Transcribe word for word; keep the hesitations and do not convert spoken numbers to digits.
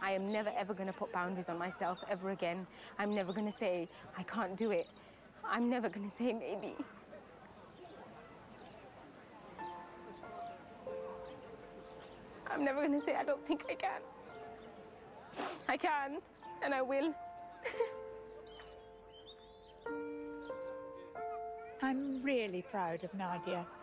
I am never, ever going to put boundaries on myself ever again. I'm never going to say, I can't do it. I'm never going to say maybe. I'm never going to say, I don't think I can. I can, and I will. I'm really proud of Nadiya.